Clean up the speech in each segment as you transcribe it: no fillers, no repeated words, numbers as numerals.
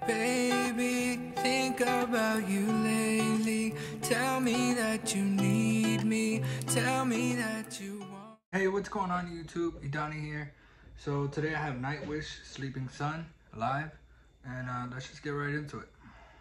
Baby, think about you lately. Tell me that you need me. Tell me that you want. Hey, what's going on YouTube? Idani here. So today I have Nightwish, Sleeping Sun, live. And let's just get right into it.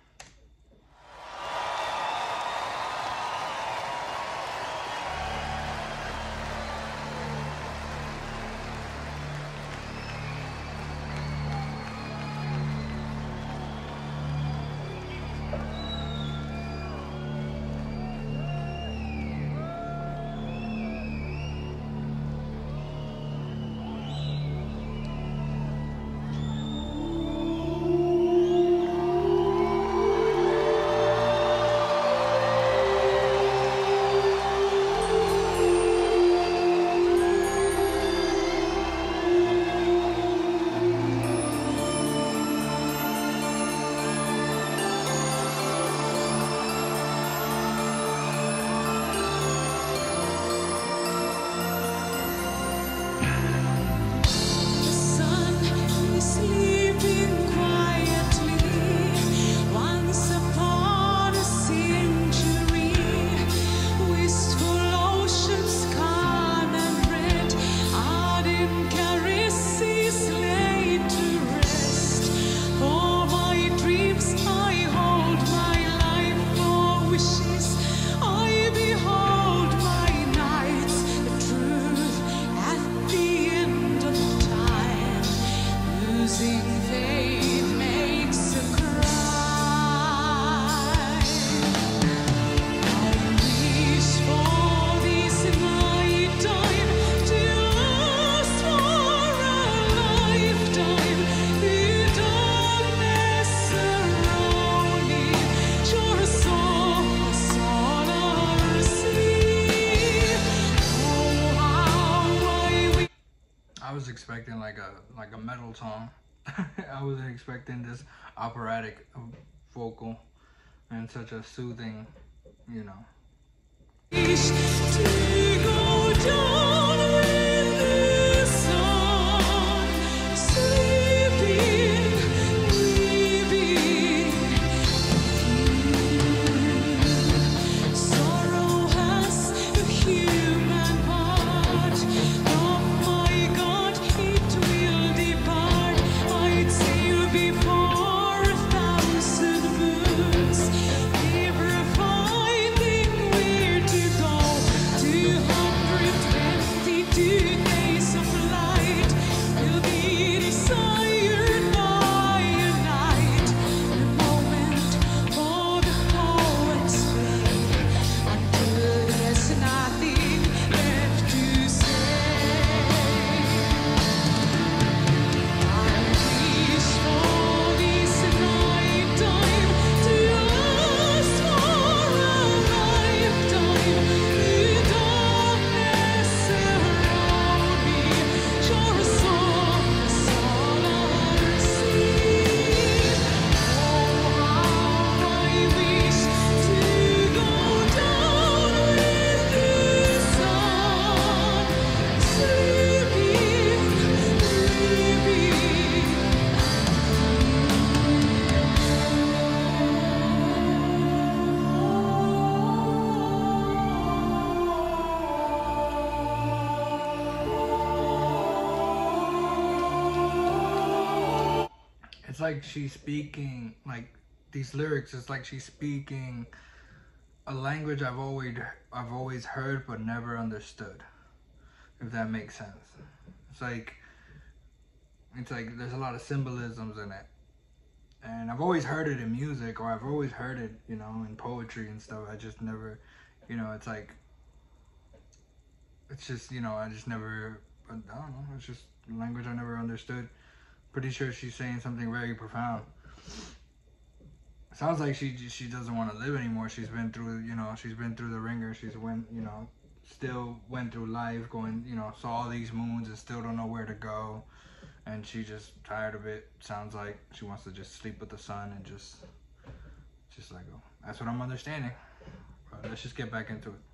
I was expecting like a metal song. I wasn't expecting this operatic vocal and such a soothing, you know. It's like she's speaking, like these lyrics, it's like she's speaking a language I've always heard but never understood, if that makes sense. It's like there's a lot of symbolisms in it. And I've always heard it in music, or I've always heard it, you know, in poetry and stuff. I just never, you know, it's just, you know, I just never, I don't know, it's just language I never understood. Pretty sure she's saying something very profound. Sounds like she doesn't want to live anymore. She's been through, you know, she's been through the ringer. She's still went through life, going, you know, saw all these moons and still don't know where to go. And she just tired of it. Sounds like she wants to just sleep with the sun and just let go. That's what I'm understanding. But let's just get back into it.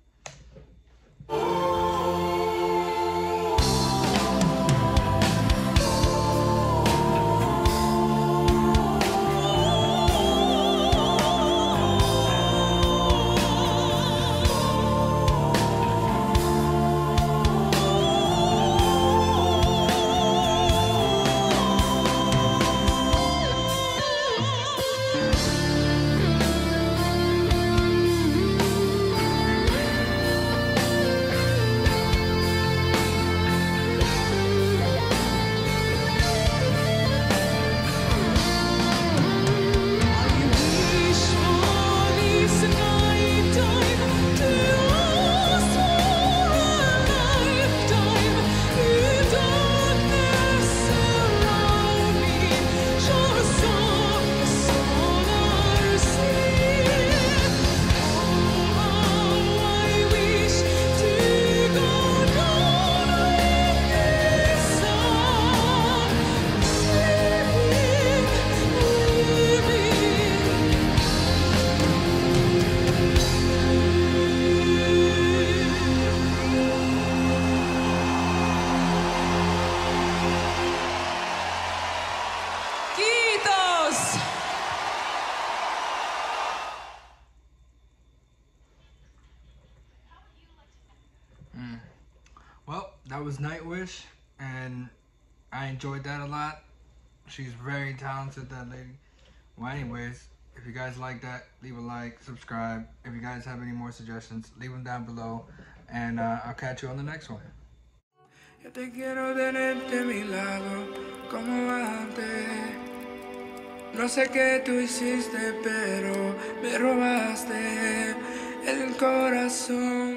Nightwish, and I enjoyed that a lot. She's very talented, that lady. Well, anyways, if you guys like that, leave a like, subscribe. If you guys have any more suggestions, leave them down below, and I'll catch you on the next one. Yo te quiero tenerte a mi lado como antes. No sé qué tú hiciste, pero me robaste el corazón.